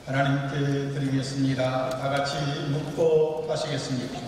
하나님께 드리겠습니다. 다 같이 묻고 하시겠습니다.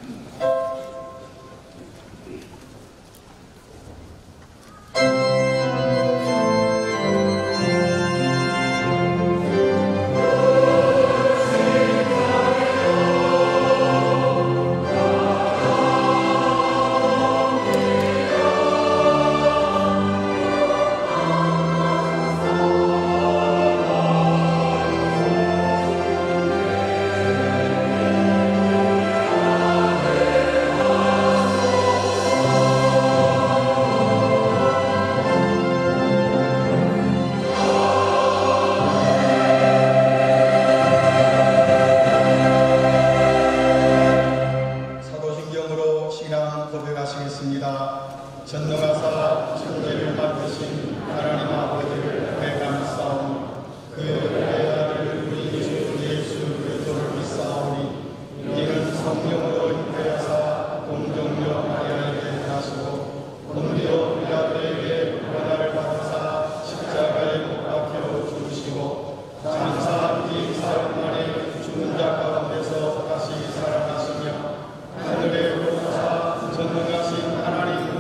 전능하사 천지를 만드신 하나님 아버지를 감사하오니 그 외아들 우리 주 예수 그리스도를 믿사오니 이는 성령으로 잉태하사 동정녀 마리아에게 나시고 본디오 빌라도에게 고난을 받으사 십자가에 못 박혀 죽으시고 장사 뒤 사흘 만에 죽은 자 가운데서 다시 살아나시며 하늘에 오르사 전능하신 하나님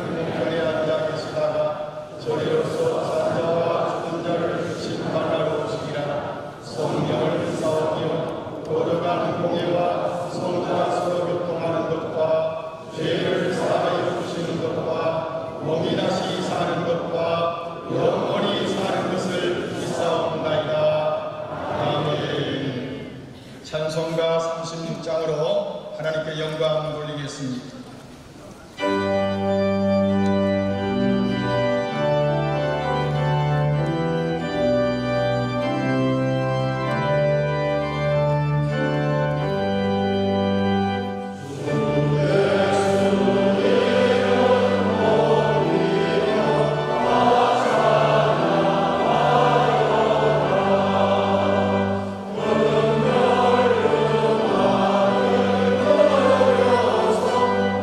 저리로서 산자와 죽은 자를 심판하러 오시기라. 성령을 싸우며 거룩한 공예와 성도가 서로 교통하는 것과 죄를 사하여 주시는 것과 몸이 다시 사는 것과 영원히 사는 것을 믿사옵나이다. 아멘. 찬송가 36장으로 하나님께 영광 돌리겠습니다. Oh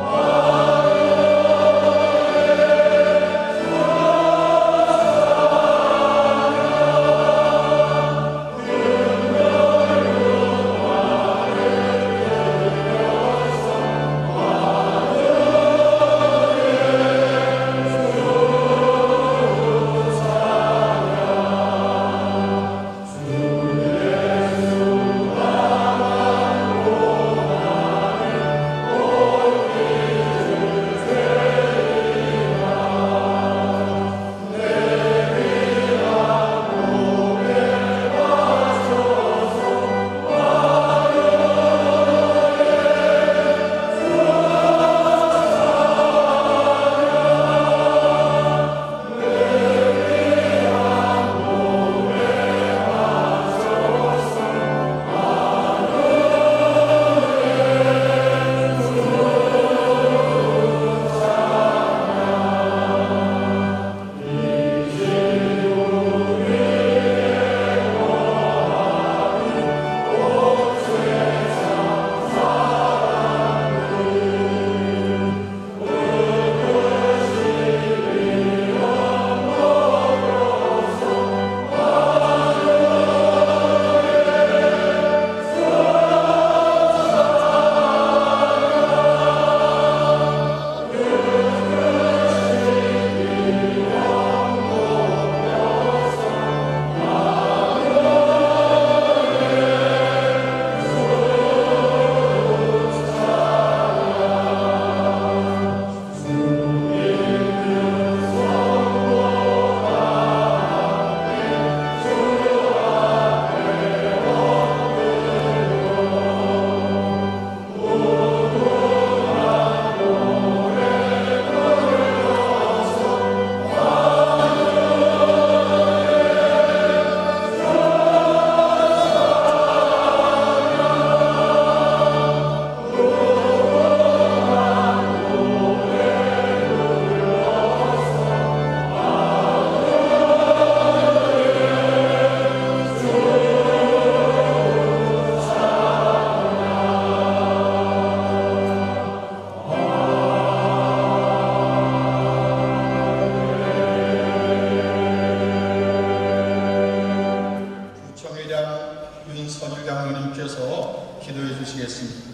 총회장 윤선일장 의원님께서 기도해 주시겠습니다.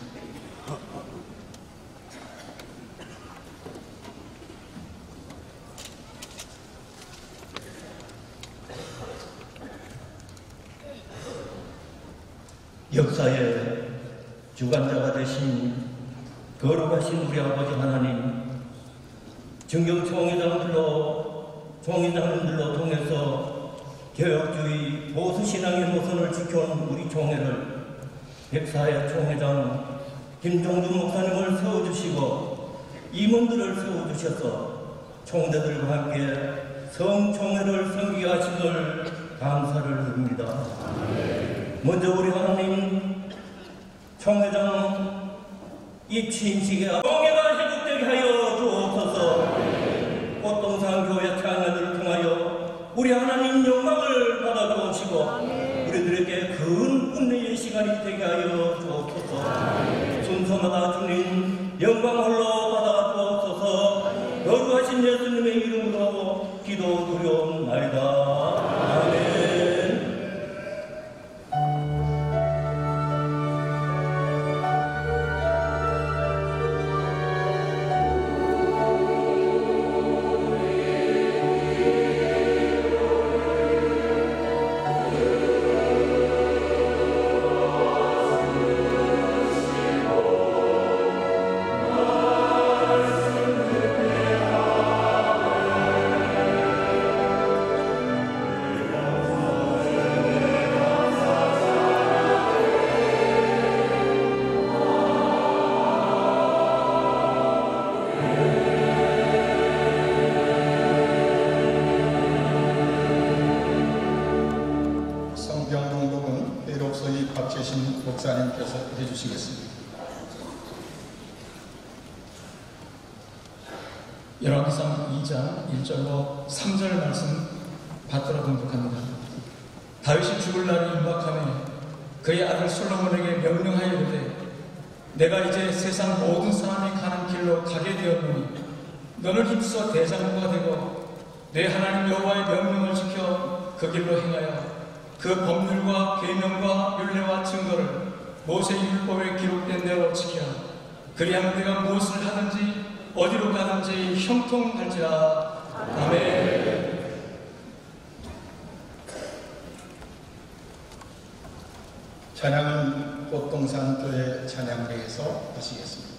역사의 주관자가 되신 거룩하신 우리 아버지 하나님, 증경 총회장님들로 통해서 개혁주의 보수신앙의 노선을 지켜온 우리 총회를 백사회 총회장 김종준 목사님을 세워주시고 임원들을 세워주셔서 총대들과 함께 성총회를 섬기게 하심을 감사를 드립니다. 먼저 우리 하나님 총회장 이 취임식에 총회가 회복되게 하여 주옵소서. 꽃동산 교회 창안을 통하여 우리 하나님 영광을 받아 주옵시고 우리들에게 큰 은혜의 시간이 되게 하여 주옵소서. 순서마다 주님 영광 홀로 받아 주옵소서. 거룩하신 예수님의 이름으로 기도 드리옵나이다. 아멘. 목사님께서 해주시겠습니다. 열왕기상 2장 1절로 3절 말씀 받들어 봉독합니다. 다윗이 죽을 날이 임박하며 그의 아들 솔로몬에게 명령하여 이르되 내가 이제 세상 모든 사람이 가는 길로 가게 되었노니 너는 힘써 대장부가 되고 내 하나님 여호와의 명령을 지켜 그 길로 행하여 그 법률과 계명과 율례와 증거를 모세의 율법에 기록된 대로 지키라. 그리하면 내가 무엇을 하든지 어디로 가든지 형통할지라. 아멘. 찬양은 꽃동산 교회 찬양대에서 하시겠습니다.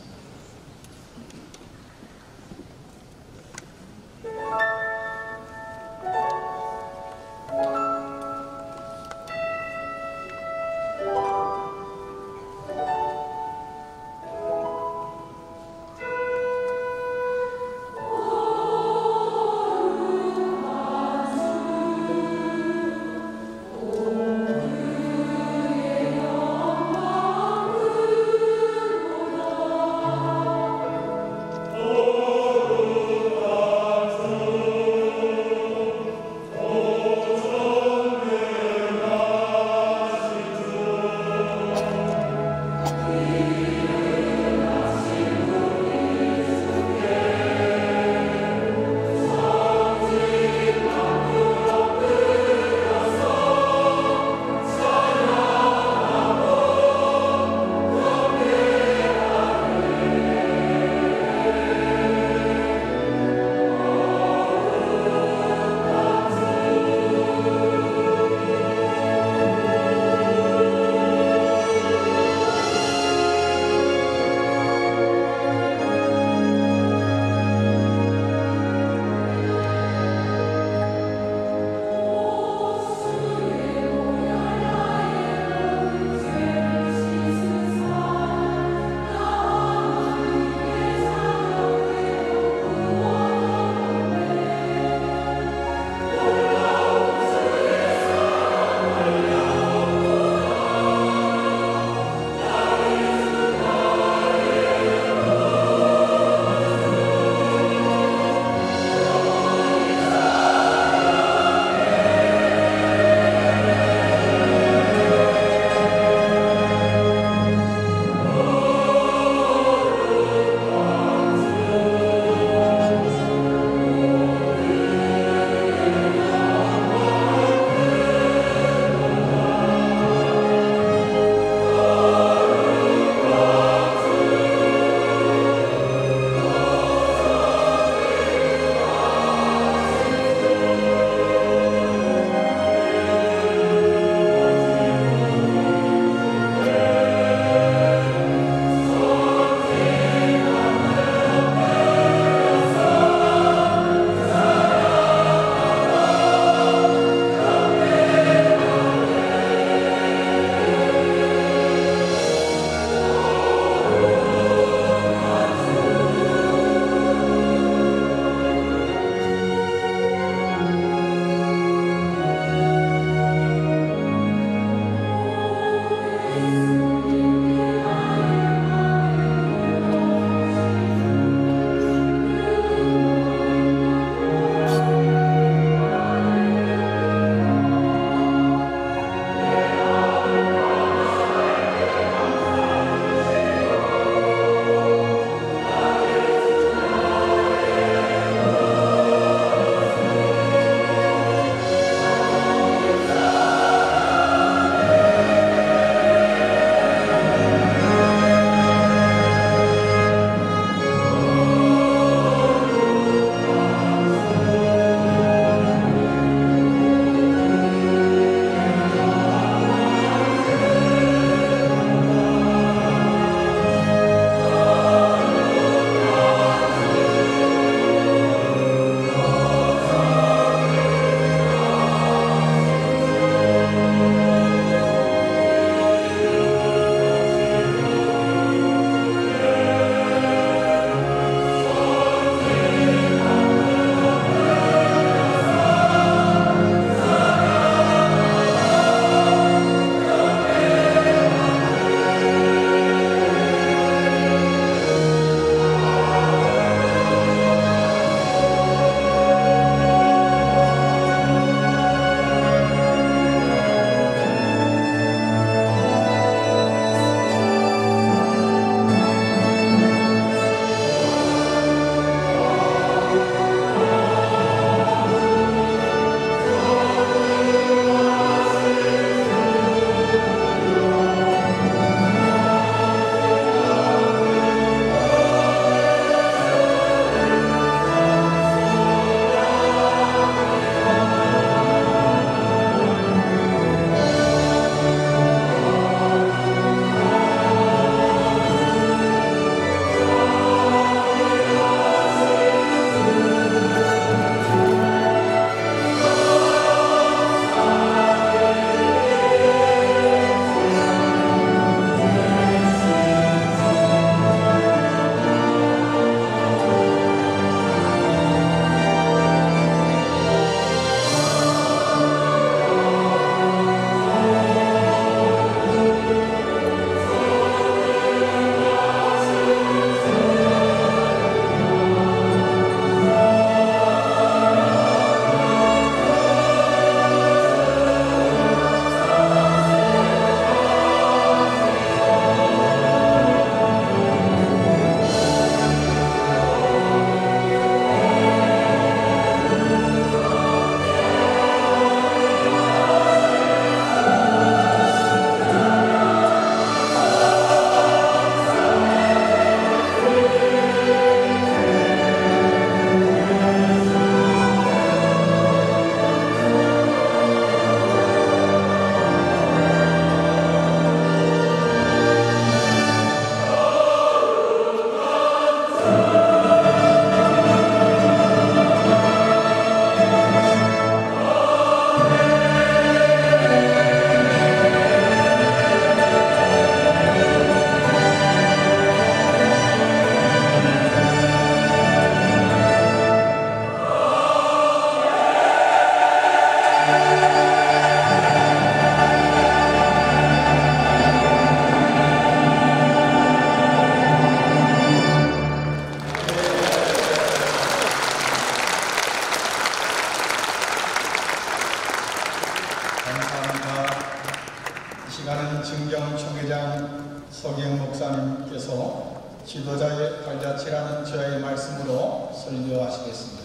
김영정 총회장 서경 목사님께서 지도자의 발자취라는 저의 말씀으로 설교하시겠습니다.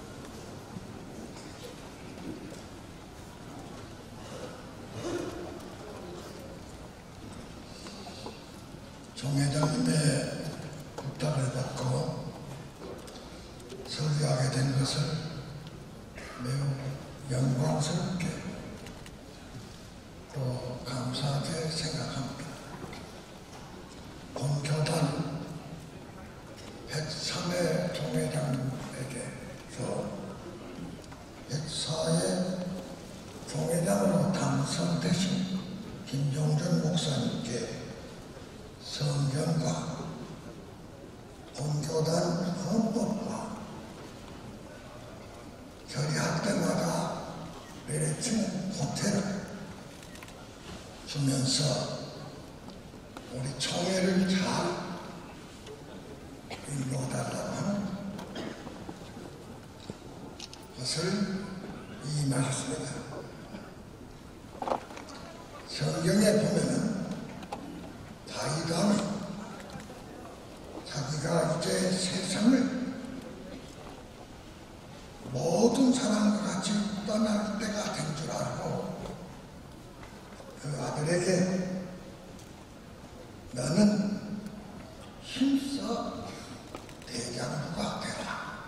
총회장님의 부탁을 받고 설교하게 된 것을 매우 영광스럽게 또 감사하게 생각합니다. 본교단 103회 총회장에게서 104회 총회장으로 당선되신 김종준 목사님께 성경과 본교단 헌법과 결의할 때마다 내려치는 호텔을 주면서 우리 총회를 잘 인도달라고 하는 것을 임하셨습니다. 성경에 보면은 다윗왕이 자기가 이제 세상을 모든 사람과 같이 떠날 때가 된 줄 알고 그 아들에게 너는 힘써 대장부가 되라.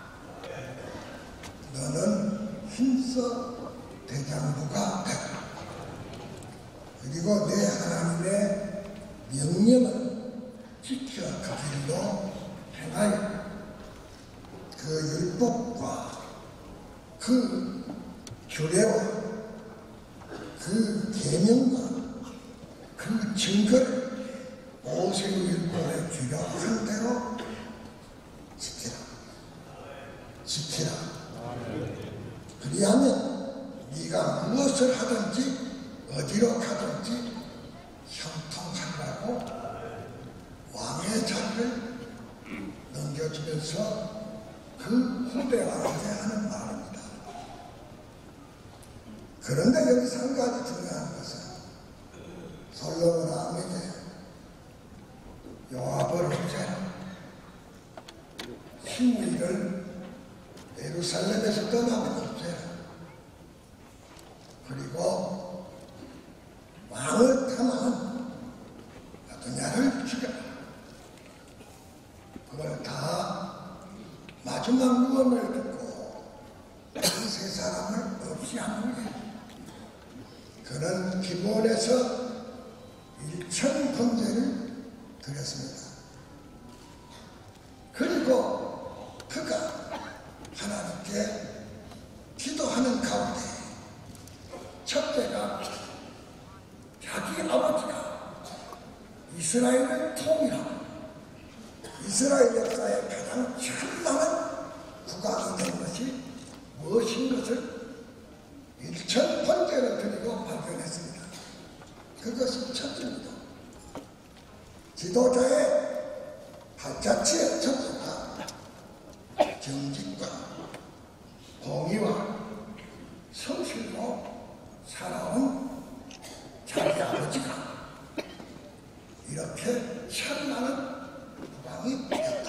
너는 힘써 대장부가 되라. 그리고 내 하나님의 명령을 지켜 그 길로 행하여 그 율법과 그 규례와 그 계명과 그 증거를 모세율법에 기록한 대로 지키라. 지키라. 그리하면 네가 무엇을 하든지 어디로 가든지 형통하라고 왕의 자리를 넘겨주면서 그 후대 왕에게 하는 말입니다. 그런데 여기서 한 가지 중요한 것은 솔로몬 왕에게 요압을 없애라. 시므이를 예루살렘에서 떠나면 없애라. 그리고 왕을 탐하는 아도냐를 죽여라. 그걸 다 마지막 유언을 듣고 그 세 사람을 없이 하는 게 그런 기본에서 일천 번제를 드렸습니다. 그리고 그가 하나님께 기도하는 가운데 첫째가 자기 아버지가 이스라엘을 통일하고 이스라엘 역사의 가장 찬란한 국왕이 된 것이 무엇인 것을 일천 번제로 드리고 발견했습니다. 그것은 첫째입니다. 지도자의 발자취의 첫째가 정직과 공의와 성실로 살아온 자기 아버지가 이렇게 찬란한 국왕이 되었다.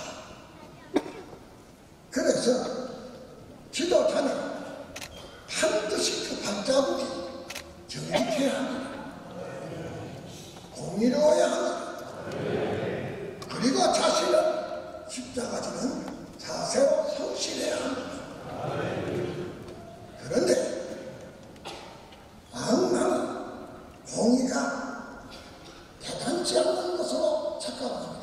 그래서 지도자는 반드시 그 발자국이 정직해야 합니다. 공의로워야 합니다. 그리고 자신은 십자가 지는 자세로 성실해야 합니다. 그런데 왕은 공의가 대단치 않는 것으로 착각합니다.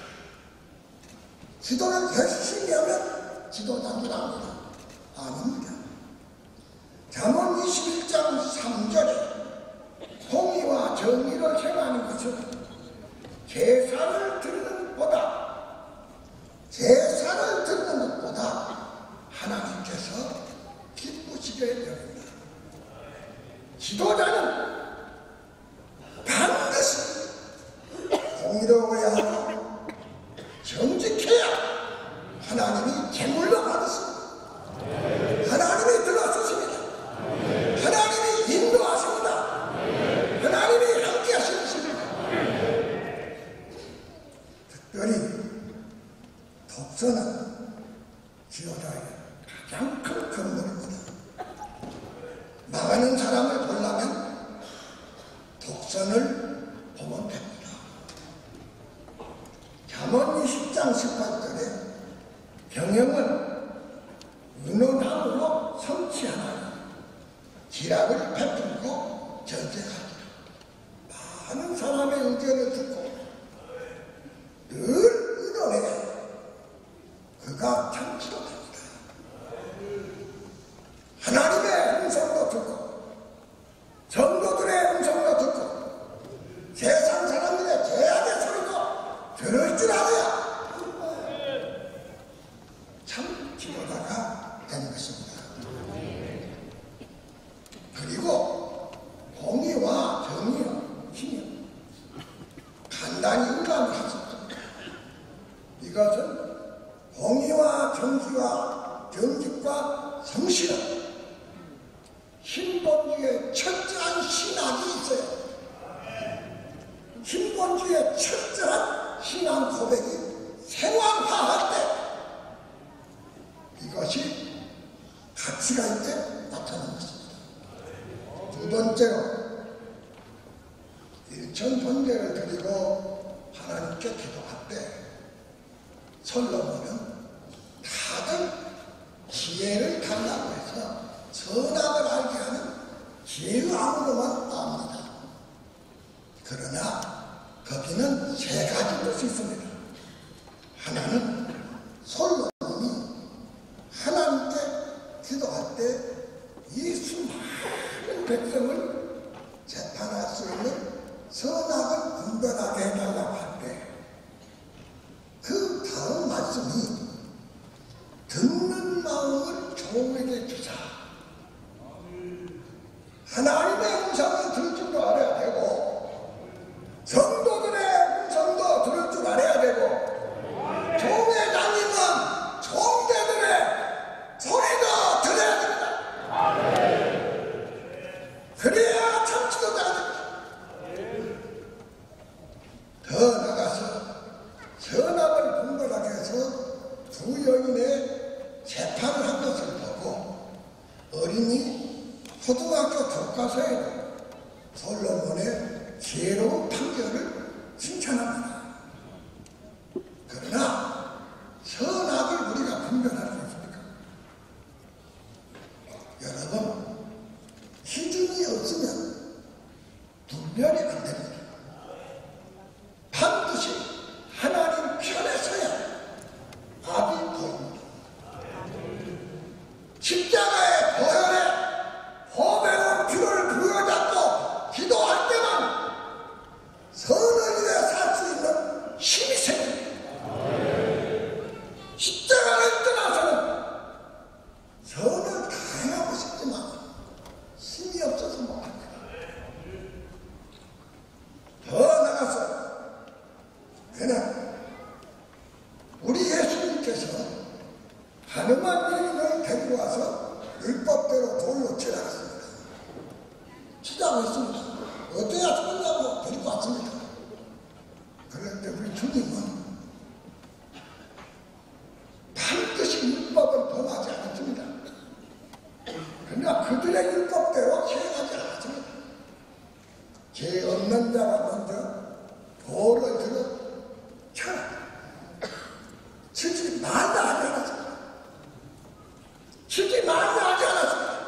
지도를 열심히 하면 지도자는 합니다. 아닙니다. 잠언 21장 3절에 공의와 정의를 행하는 것은 제사를 드리는 것보다 하나님께서 기쁘시게 여깁니다. 지도자는 반드시 공의로워야 하고 정직해야 하나님이 제물로 받으십니다. 하나님이 들어서십니다. 하나님이 인도하십니다. 하나님이 함께 하십니다. 독서는 지도자에게 가장 큰 건물입니다. 나가는 사람을 보려면 독선을 보면 됩니다. 잠언 20장 18절에 경영은 은은함으로 성취하나니 기락을 베풀고 절제하리라. 많은 사람의 의견을 듣고 늘 의논해야 그가 참 지도자입니다. 하나님의 음성도 듣고 정도들의 음성도 듣고 세상 사람들의 죄악의 소리도 들을 줄 알아야 참 지도자가 되는 것입니다. 그리고 공의와 정의와 신념 간단히 의감을 하셨습니다. 이것은 공의와 정의와 정직과 성실은 신본주의의 철저한 신학이 있어요. 신본주의의 철저한 신앙 고백이 생활화할 때 이것이 가치가 있게 나타나는 것입니다. 두 번째로 일천 번제를 드리고 하나님께 기도할 때 솔로몬은 다들 지혜를 달라고 해서 선악을 알게 하는 지혜의 암으로만 나옵니다. 그러나 거기는 세 가지 뜻이 있습니다. 하나는 솔로몬이 하나님께 기도할 때 이 수많은 백성을 재판할 수 있는 선악을 분별하게 해달라고 할 때 그 다음 말씀이 듣는 마음을 종에게 주자. 하나님의 음성을 들을 줄도 알아야 되고 성도들의 음성도 들을 줄 알아야 되고 종회장님은 종대들의 소리도 들어야 됩니다. 그래야 참 지도자가 됩니다. 더 나가서 선악을 분별하게 해서 두 여인의 재판을 한 것을 보고 어린이 초등학교 교과서에도 솔로몬의 지혜로운 판결을 칭찬합니다. 그러나 선악을 우리가 분별할 수 있습니까? 여러분, 기준이 없으면 분별이 안 됩니다. 반드시 하나님 편에 서야 답이 보입니다. 십자가의 보혈에 보배운 피를 부여잡고 기도할 때만 선을 위해 살 수 있는 힘이 생깁니다. 십자가를 떠나서는 선을 다하고 싶지만 힘이 없어서 못합니다. 더 나가서 그는 우리 예수님께서 가늠한 여인을 데리고 와서 율법대로 돌로 치라했습니다. 치자고 했습니다. 어때야 죽었냐고 데리고 왔습니다. 그런데 우리 주님은 반드시 율법을 범하지 않았습니다. 그러나 그들의 율법대로 시행하지 않았습니다. 죄 없는 자가 먼저 돌을 들어 쳐라. 치지 말라 하지 않았습니다. 치지 말라 하지 않았습니다.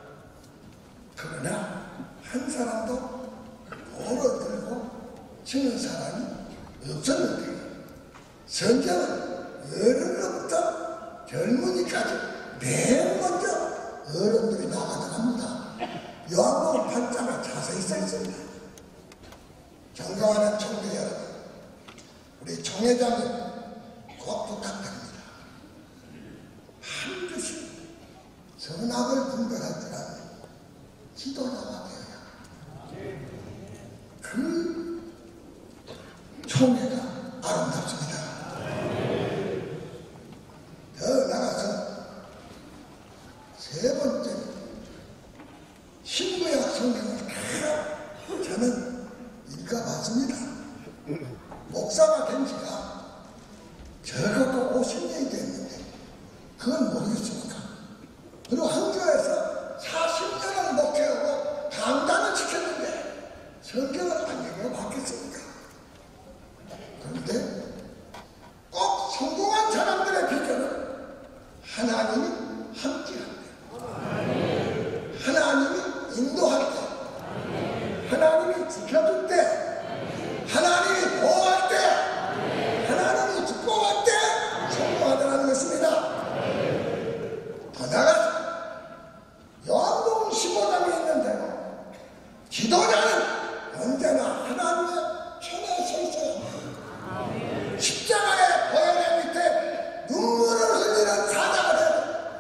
그러나 한 사람도 돌을 들고 치는 사람이 없었는데 성경은 어른으로부터 젊은이까지 맨 먼저 어른들이 나가더랍니다. 요한복음 8장에 자세히 써 있습니다. 존경하는 청대 여러분, 우리 총회장님 꼭 부탁드립니다. 반드시 선악을 분별할 줄 아는 지도자가 되어야 그 총회가 아름답습니다. 더 나가서 세 번째, 신구약 성경을 다 저는 읽어봤습니다. 목사가 된 지가 적어도 50년이 됐는데 그건 모르겠습니까? 그리고 한교에서 40년을 목회하고 강단을 지켰는데 성경을 안 읽어 봤겠습니까? 그런데 꼭 성공한 사람들의 비결은 하나님이 함께할 때, 하나님이 인도할 때, 하나님이 지켜줄 때, 하나님이 보호할 때, 하나님이 축복할 때 성공하다는 것입니다. 더 나아가서 요한복음 15장에 있는데 지도자는 언제나 하나님의 편에 서 있어야 합니다. 십자가의 보혈의 밑에 눈물을 흘리는 사자가 되고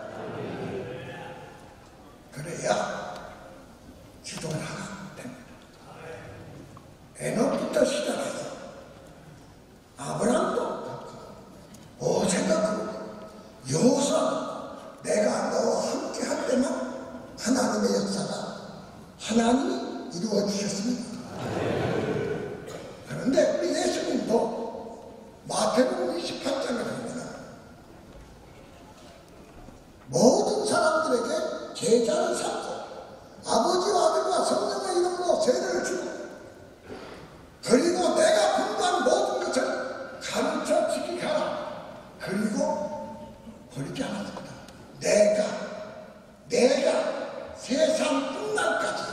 그래야 지도자가 됩니다. 에녹부터 시작해서 아브라함도 그렇고 모세도 그렇고 여호수아도 내가 너와 함께 할 때만 하나님의 역사가 하나님이 이루어 주셨습니다. 그런데 우리 예수님도 마태복음 28장에 보면 모든 사람들에게 제자를 삼고 아버지와 아들과 성령의 이름으로 세례를 주고 그리고 내가 분부한 모든 것을 가르쳐 지키게 하라. 그리고 버리지 않았습니다. 내가 세상 끝날까지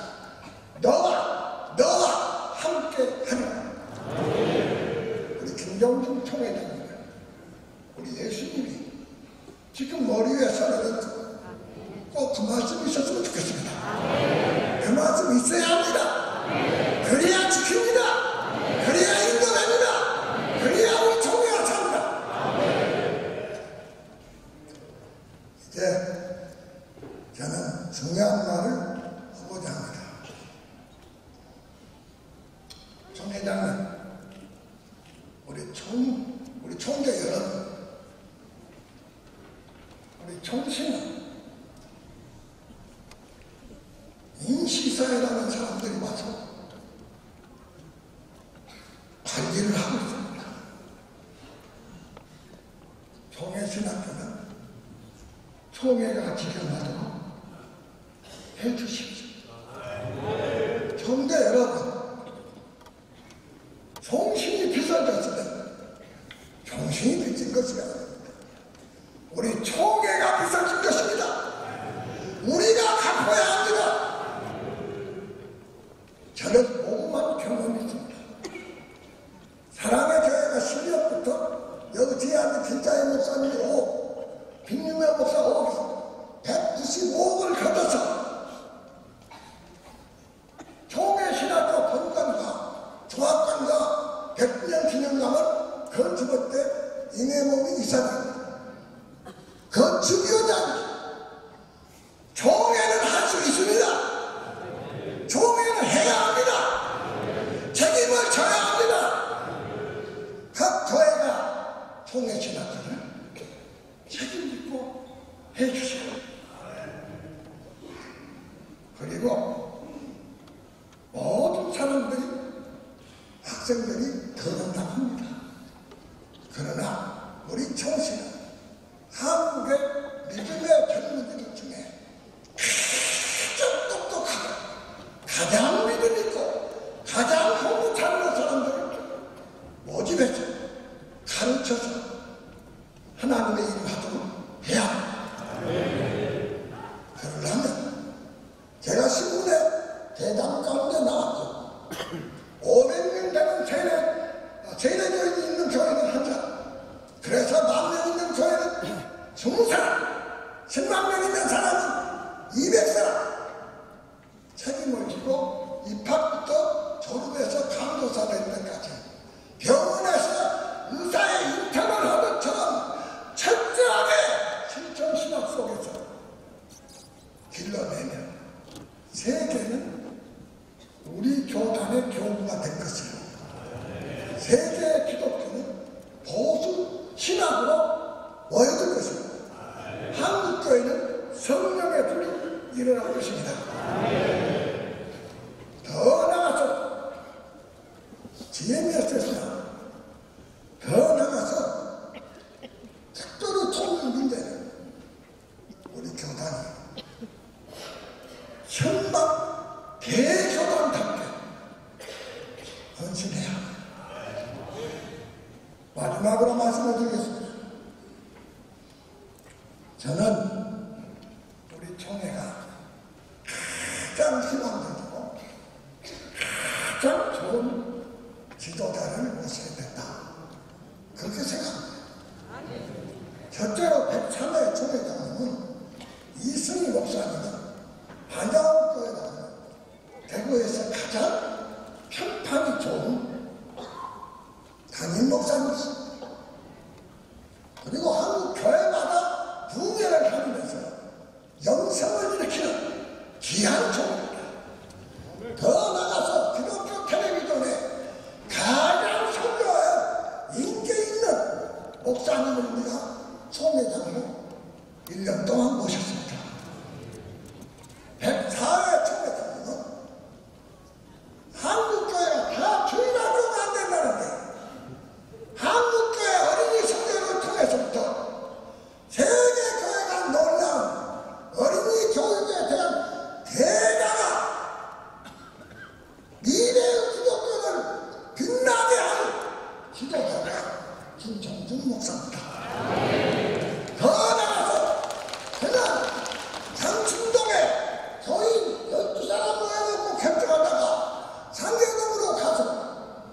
너와 함께 하리라. 우리 김정준 총회장님, 우리 예수님이 지금 머리 위에 서는 꼭 그 말씀이 있었으면 좋겠습니다. 그 말씀이 있어야 합니다. 그래야 지킵니다. 그래야 인도합니다. 그래야 우리 총회가 삽니다. 이제 저는 중요한 말을 하고자 합니다. 총회장님, 우리 총재 여러분, 우리 총신은 인시사회라는 사람들이 와서 관리를 하고 있습니다. 총회신학교는 총회가 지켜나도록 해주십시오. 총대 여러분, 총신이 빚어졌을 때 총신이 빚진 것이 아닙니다. 우리 총회가 빚어진 것입니다. 우리가 갚아야 합니다. 저는 오만 경험이 있습니다. 사랑의 교회가 12월부터 여기 뒤에 앉은 진짜의 목사님이 오고 빅유명 목사가 오고 195억을 걷어서 총회신학교 본관과 종합관과 100주년 기념관을 건축할 때 임혜몽이 이사장입니다. 건축위원장입니다. 총회는 할 수 있습니다. 총회는 해야 합니다. 책임을 져야 합니다. 각 교회가 총회 신학교를 책임지고 해주시고 그리고 모든 사람들이 학생들이 그런다고 합니다. 그러나 우리 총신은 한국의 믿음의 젊은이들 중에 가장 똑똑하고 가장 믿음 있고 가장 공부 잘하는 사람들을 모집해서 가르쳐서 하나님의 일을 하도록 해야 합니다. 그러려면 제가 신문에 대담 가운데 나왔죠. 500명 되는 세례교인이 있는 교회는 한 사람, 그래서 10,000명 있는 교회는 20사람, 10만 명 있는 사람은 200사람 책임을 지고 입학부터 졸업해서 강도사 될 때까지 병원에서 의사의 인턴을 하듯처럼 철저하게 실천신학 속에서 길러내면 세계는 우리 교단의 교부가 될 것이고 세계의 기독교는 보수 신학으로 모여들 것입니다. 한국 교회는 성령의 불이 일어날 것입니다. 더 나아가서 GMS에서 더 나아가서 있으랴. 마지막으로 말씀을 드리겠습니다. 저는 우리 총회가 가장 희망되고 가장 좋은 지도자를 모셔야 된다. 그렇게 생각합니다. 첫째로 103회 총회장님은 이승희 목사님은 한양교회 나오는 대구에서 가장 평판이 좋은 담임 목사님이십니다. 그리고 한국 교회마다 붕괴를 하면서 영성을 일으키는 귀한 종입니다. 더 나아가서 기독교 텔레비전에 가장 선교에 인기 있는 목사님을 우리가 총회장으로 1년 동안 모셨습니다. 104회 총회장님은 한국교회가 다 주일학교가 안 된다는데 한국교회 어린이 선교를 통해서부터 세계교회가 놀라운 어린이 교육에 대한 대가가 미래의 기독교를 빛나게 할 지도자가 김정준 목사입니다. 더 나아가서 저는 장충동에 교인 12사람 모여놓고 결정하다가 상계동으로 가서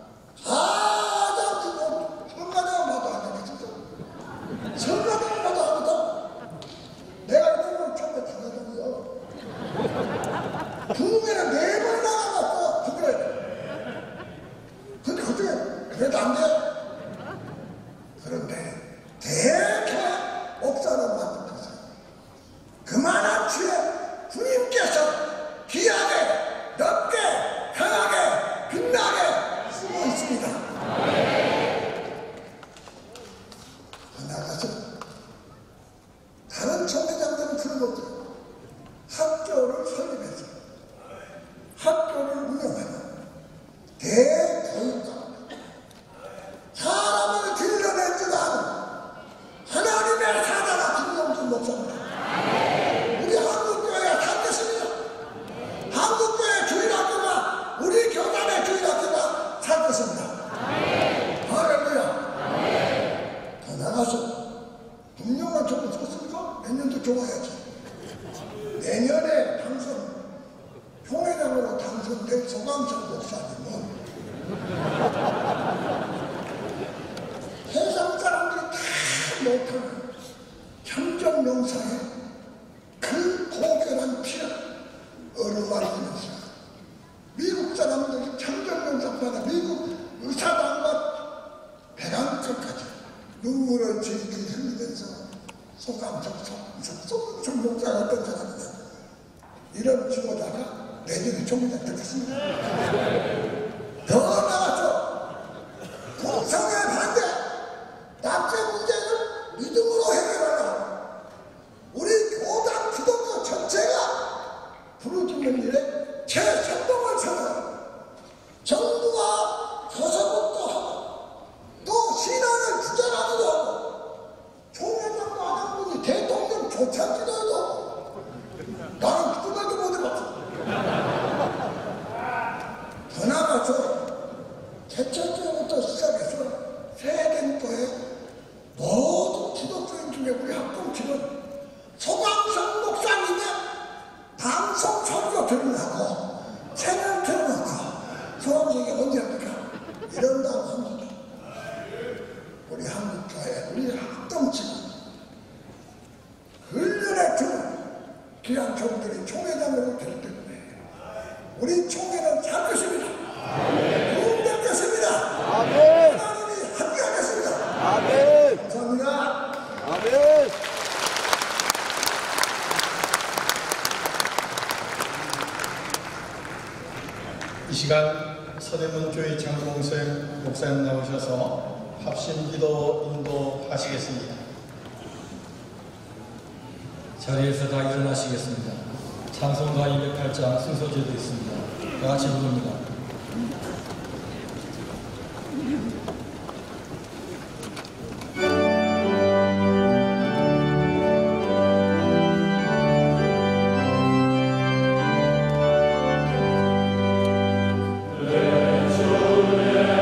가장 큰 성가대마도 안 되겠어. 성가대마도 안 되겠어. 내가 이름을 처음에 당하더군요. 중국에는 4번 나가봤어. 근데 그중에 그래도 안 돼. 그런데 대개 목사를 만들어서 그만한 치에 주님께서 귀하게 넓게 강하게 빛나게 쓰고 있습니다. 나가서 다른 총회장들은 그런 것들 학교를 설립해서 학교를 운영하는 대교육자 사람을 길러내지도 않은 하나님의 사자가 김정준 목사입니다. 우리 한국교회가 살겠습니다. 한국교회 주일학교가 우리 교단의 주일학교가 살겠습니다. 할렐루야. 더 나가서 금융만 조금 좋습니까? 내년도 좋아야지. 내년에 총회장으로 당선된 소강천 목사님은 세상 사람들이 다 못하는 청정명사에 그 고결한 피를 어루만지면서 미국 사람들이 청정명사보다 미국 의사단과 배강끝까지 눈물을 질질 흘리면서 소강천 목사가 어떤 사람이냐 이런 지도자가 내년에 총회장 되겠습니다. 더 나아가서 공성의 반대 납세 문제를 믿음으로 해결하라. 우리 교단 기독교 전체가 부르짖는 일에 최선봉을 서서 정부가 서서부터 하고 또 신앙을 주장하기도 하고 총회장도 안 한 분이 대통령 조창기도 하고 나는 그 말도 못 해봤어. 더 나아가서 개척교부터 시작해서 세den교회 모든 기독교인 중에 우리 합동치는 소강성 목사님의 방송 설교 들으려고 채널 틀어놓고 소강성이 언제 합니까? 이런다고 합니다. 우리 한국교회 우리 합동치는 훈련에 드는 귀한 종들이 총회장으로 될 때문에 우리 총회는 잘 것입니다. 도움될 것입니다. 아멘. 하나님이 함께하겠습니다. 아멘. 감사합니다. 아멘. 이 시간 서대문교회 장봉생 목사님 나오셔서 합심기도 인도하시겠습니다. 자리에서 다 일어나시겠습니다. 찬송가 208장 순서제도 있습니다. 다 같이 부릅니다. 내 손에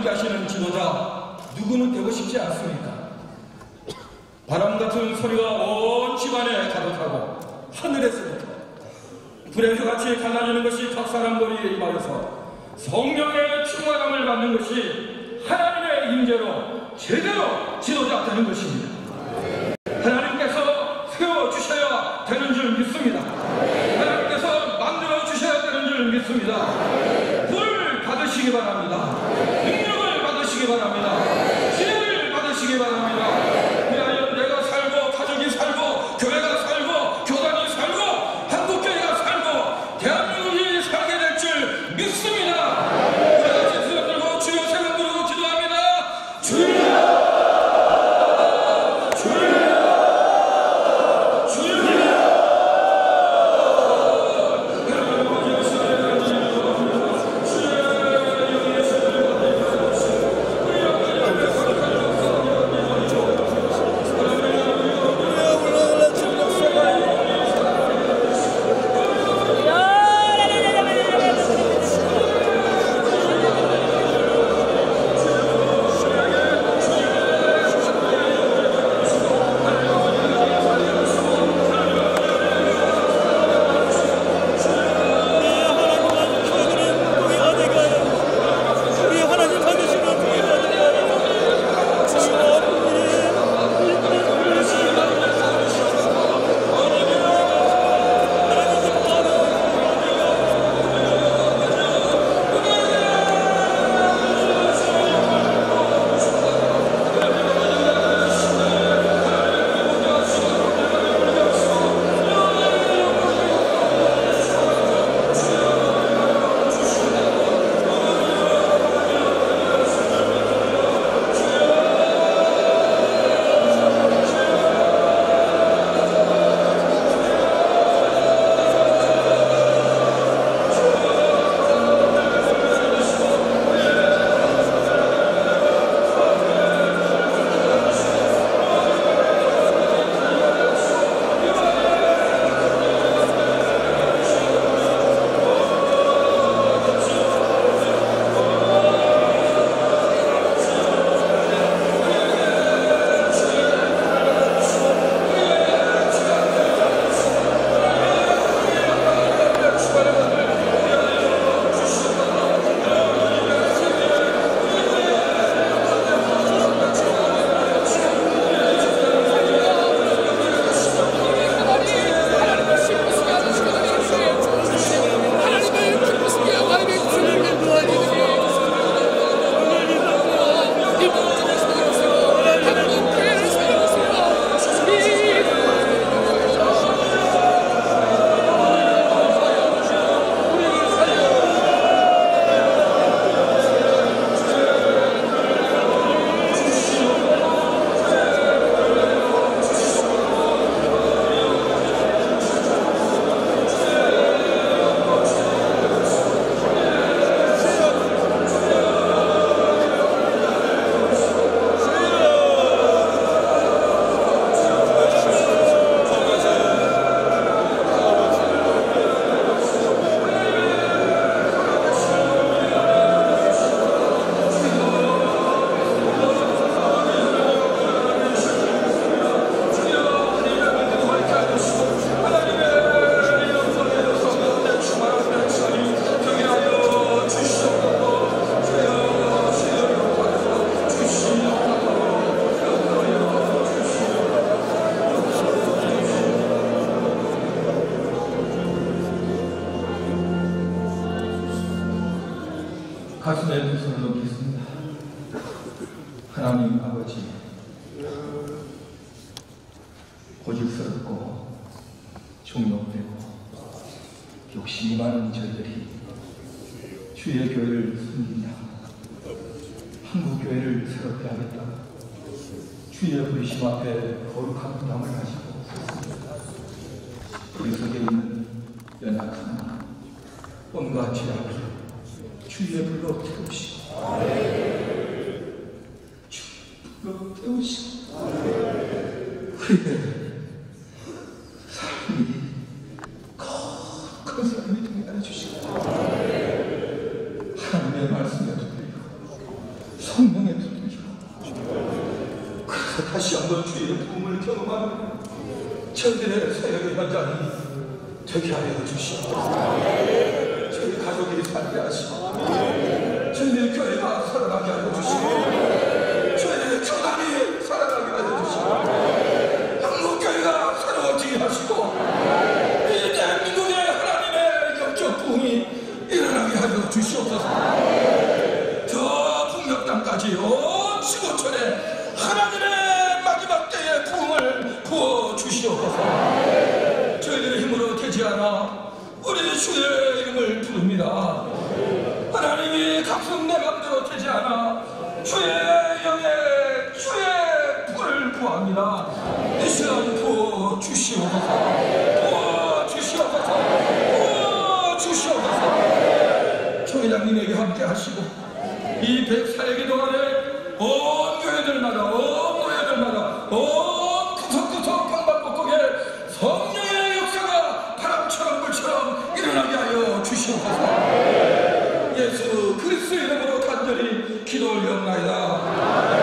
함께하시는 지도자 누구는 되고 싶지 않습니까? 바람 같은 소리가 온 집안에 가득하고 하늘에서부터 불의 혀같이 갈라지는 것이 각 사람 머리에 임하여서 성령의 충만함을 받는 것이 하나님의 임재로 제대로 지도자 되는 것입니다. 하나님께서 세워주셔야 되는 줄 믿습니다. 하나님께서 만들어주셔야 되는 줄 믿습니다. 불 받으시기 바랍니다. 능력을 받으시기 바랍니다. 지혜를 받으시기 바랍니다. 위하여 내가 살고 가족이 살고 교회가 살고 교단이 살고 한국교회가 살고 대한민국이 살게 될 줄 믿습니다. 우리 같이 손 들고 주여 세 번 부르고 기도합니다. 주여 가슴에 두 손을 놓겠습니다. 하나님 아버지, 고집스럽고 중독되고 욕심이 많은 저희들이 주의 교회를 섬긴다, 한국 교회를 새롭게 하겠다, 주의 부르심 앞에 거룩한 부담을 가지고 섰습니다. 우리 속에 있는 연약함, 온갖 죄악을 주의 불로 태우시고, 주의 불로 태우시고, 우리의 삶이 거룩한 삶이 되게 해주시고, 하나님의 말씀에 붙들리고 성령의 부름이고 그래서 다시 한번 주의 부름을 경험하는 저희들의 사역의 현장이 되게 하여 주시옵소서. 저희 가족이 살게 하시고 저희들 교회가 살아나게 하여 주시고 저희들의 교단이 살아나게 하여 주시고 한국교회가 새로워지게 하시고 이 대한민국의 하나님의 영적 부흥이 일어나게 하여 주시옵소서. 저 북녘 땅까지 온 지구촌에 하나님의 마지막 때의 부흥을 부어 주시옵소서. 저희들의 힘으로 되지 않아 우리 주의 이름을 부릅니다. 하나님이 각성 내 맘대로 되지 않아 주의 영의 주의 불을 구합니다. 이 시간 부어 주시옵소서. 부어 주시옵소서. 부어 주시옵소서. 총회장님에게 함께 하시고 이 104일기 동안에 온 교회들마다 온 노예들마다 온 구석구석 방방곡곡에 성령의 역사가 바람처럼 불처럼 일어나게 하여 주시옵소서. 예수 그리스도 이름으로 간절히 기도 올려옵나이다.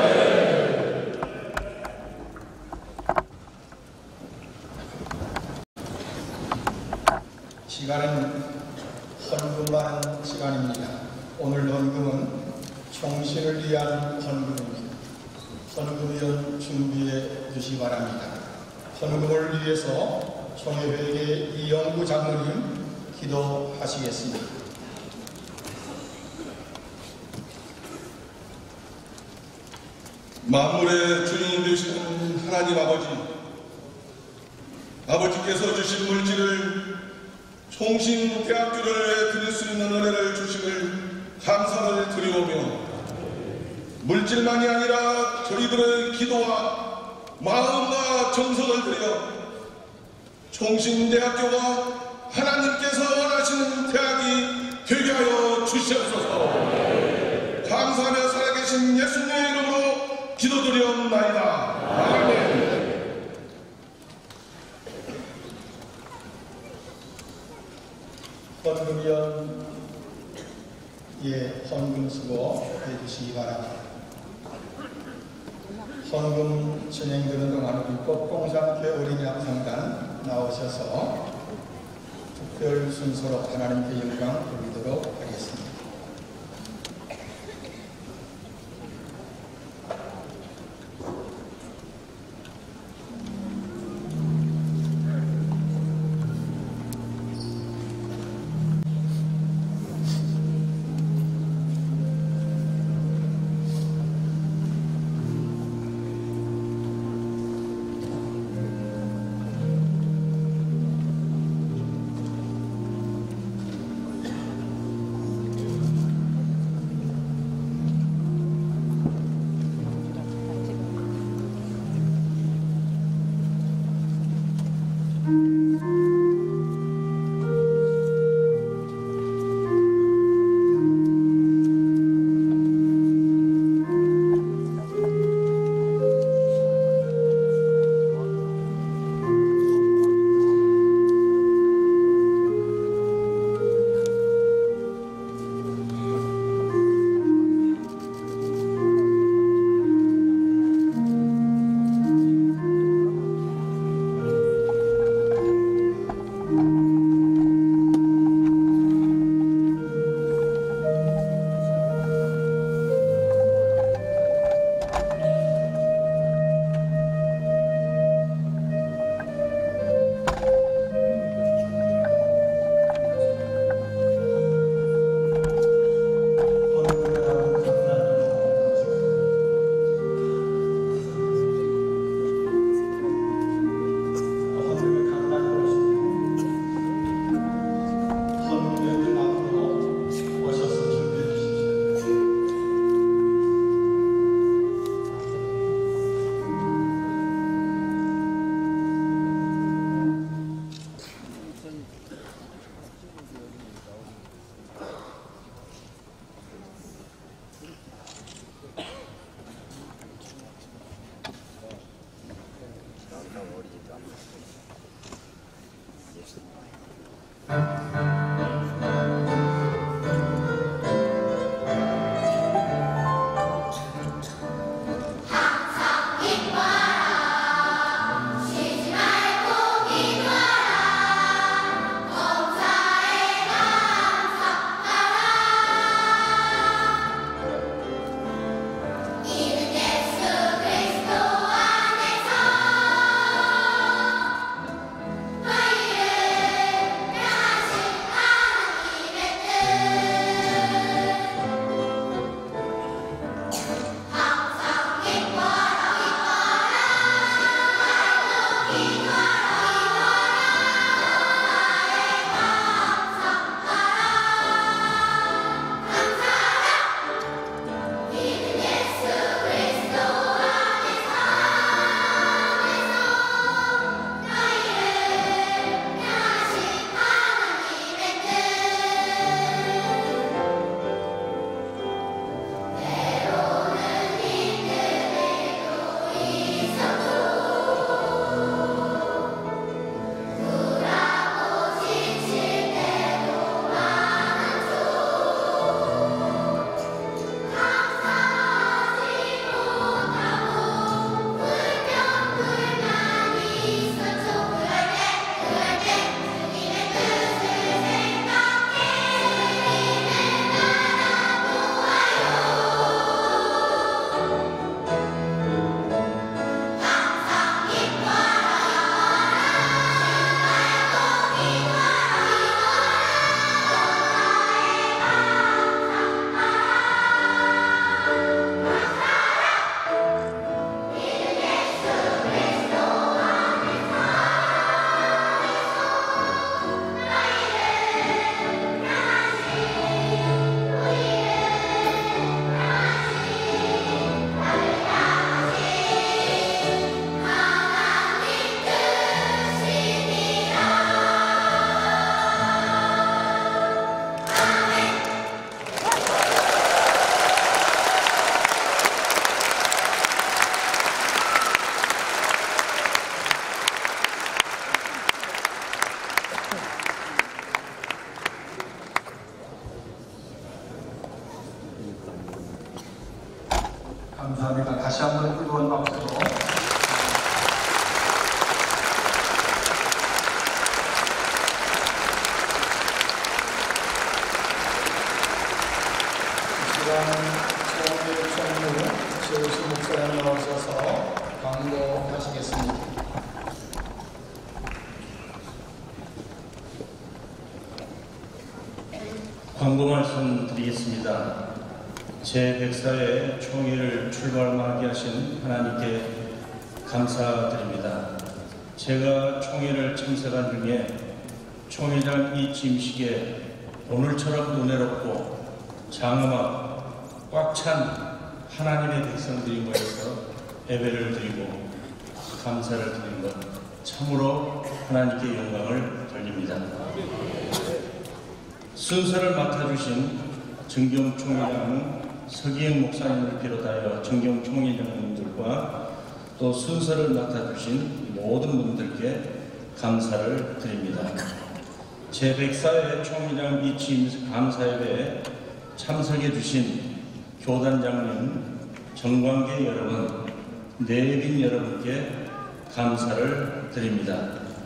시간은 헌금하는 시간입니다. 오늘 헌금은 총신을 위한 헌금입니다. 헌금위원 준비해 주시기 바랍니다. 헌금을 위해서 총회회계 이영구 장로님 기도하시겠습니다. 만물의 주인 되시는 하나님 아버지께서 주신 물질을 총신대학교를 드릴 수 있는 은혜를 주심을 감사를 드리오며 물질만이 아니라 저희들의 기도와 마음과 정성을 들여 총신대학교가 하나님께서 원하시는 대학이 되게 하여 주시옵소서. 감사하며 살아계신 예수님의 이름으로 기도드리옵나이다. 아멘. 헌금위원 헌금 수고 해주시기 바랍니다. 헌금 진행되는 동안 율법공상회 어린이합창단 나오셔서 특별 순서로 하나님께 영광 돌리도록 하겠습니다. 감사합니다. 다시 한번 뜨거운 박수로. 최우수 목사님 나오셔서 광고하시겠습니다. 광고 말씀드리겠습니다. 제104회 총회를 출발하게 하신 하나님께 감사드립니다. 제가 총회를 참석한 중에 총회장 이 짐식에 오늘처럼 은혜롭고 장엄하고 꽉 찬 하나님의 백성들이 모여서 예배를 드리고 감사를 드리는 것 참으로 하나님께 영광을 돌립니다. 순서를 맡아주신 정경 총회장 서기영 목사님을 비롯하여 정경 총회장님들과 또 순서를 맡아주신 모든 분들께 감사를 드립니다. 제104회 총회장 이취임 감사예배에 참석해 주신 교단장님, 정관계 여러분, 내빈 여러분께 감사를 드립니다.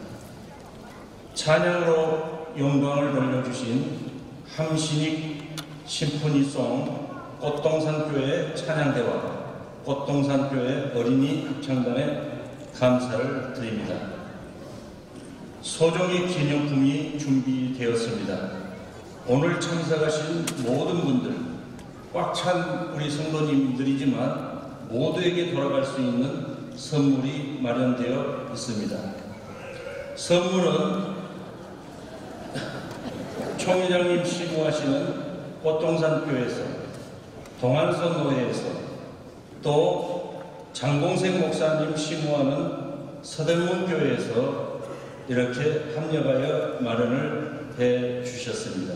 찬양으로 영광을 돌려주신 함신익 심포니송 꽃동산교회 찬양대와 꽃동산교회 어린이 합창단에 감사를 드립니다. 소정의 기념품이 준비되었습니다. 오늘 참석하신 모든 분들, 꽉 찬 우리 성도님들이지만 모두에게 돌아갈 수 있는 선물이 마련되어 있습니다. 선물은 총회장님 시구하시는 꽃동산교회에서, 동안선 노회에서, 또 장공생 목사님 시무하는 서대문교회에서 이렇게 합력하여 마련을 해 주셨습니다.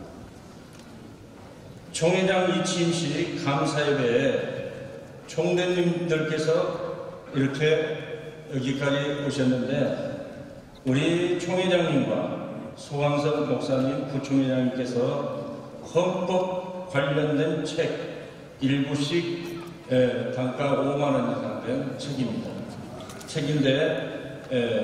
총회장 이취임식 감사예배에 총대님들께서 이렇게 여기까지 오셨는데 우리 총회장님과 소강석 목사님, 부총회장님께서 헌법 관련된 책 1부씩 단가 5만 원 이상 된 책인데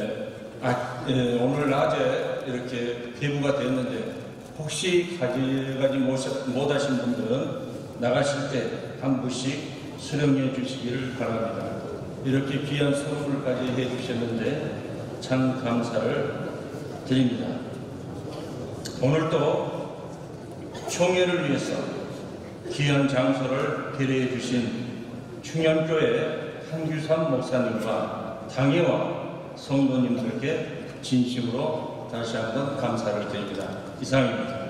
오늘 낮에 이렇게 배부가 됐는데 혹시 가져가지 못하신 분들은 나가실 때 한 부씩 수령해 주시기를 바랍니다. 이렇게 귀한 선물까지 해주셨는데 참 감사를 드립니다. 오늘도 총회를 위해서 귀한 장소를 배려해 주신 충현교회 한규삼 목사님과 당회와 성도님들께 진심으로 다시 한번 감사를 드립니다. 이상입니다.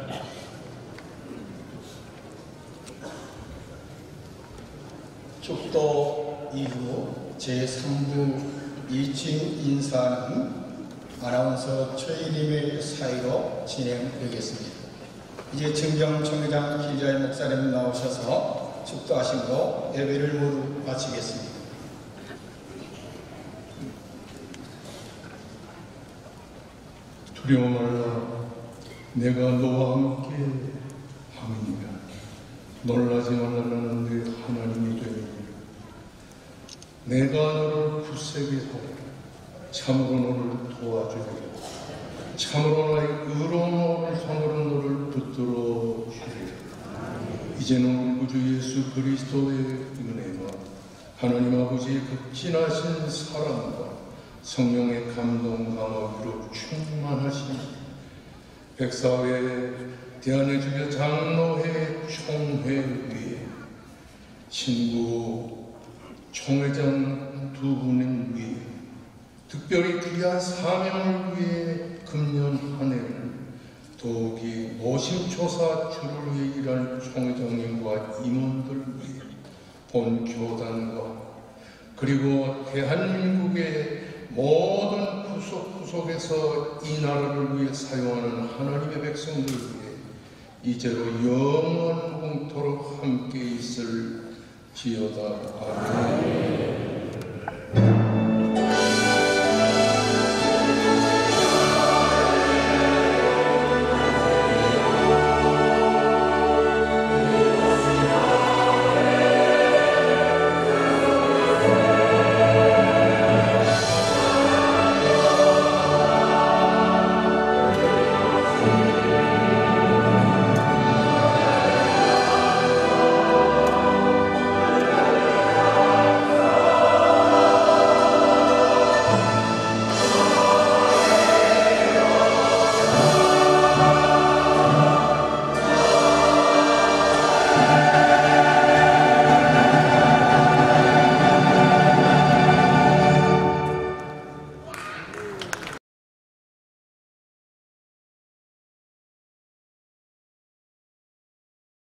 축도 이후 제3부 이취임 인사는 아나운서 최희림의 사의로 진행되겠습니다. 이제 정경 총회장 김자희 목사님 나오셔서 축도하심으로 예배를 모두 마치겠습니다. 두려워 말라. 내가 너와 함께 함이니라. 놀라지 말라는 네 하나님이 되니 내가 너를 굳세게 하리라. 참으로 너를 도와주리라. 참으로 나의 의로운 손으로 너를 붙들어 주리라. 이제는 우리 구주 예수 그리스도의 은혜와 하나님 아버지의 극진하신 사랑과 성령의 감동 감화로 충만하신 백사회 대한해주교 장로회 총회 위에 친구 총회장 두 분을 위해 특별히 귀한 사명을 위해 금년 한 해를 더욱이 노심초사 주를 위해 일할 총회장님과 임원들 위해 본 교단과 그리고 대한민국의 모든 구석구석에서 이 나라를 위해 사용하는 하나님의 백성들 위해 이제로 영원토록 함께 있을 지어다. 아멘.